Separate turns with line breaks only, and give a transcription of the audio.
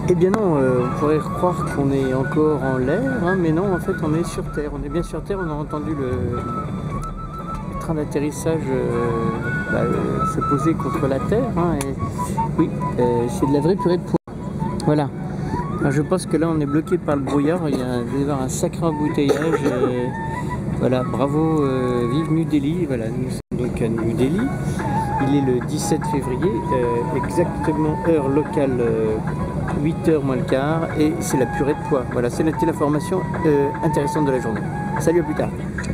Eh bien non, on pourrait croire qu'on est encore en l'air, hein, mais non, en fait on est sur Terre. On est bien sur Terre, on a entendu le train d'atterrissage se poser contre la Terre. Hein, et, oui, c'est de la vraie purée de pois. Voilà. Alors, je pense que là on est bloqué par le brouillard, il doit y avoir un sacré embouteillage. Voilà, bravo, vive New Delhi. Voilà, nous sommes donc à New Delhi. Il est le 17 février, exactement heure locale, 8h moins le quart, et c'est la purée de pois. Voilà, c'était l'information intéressante de la journée. Salut, à plus tard.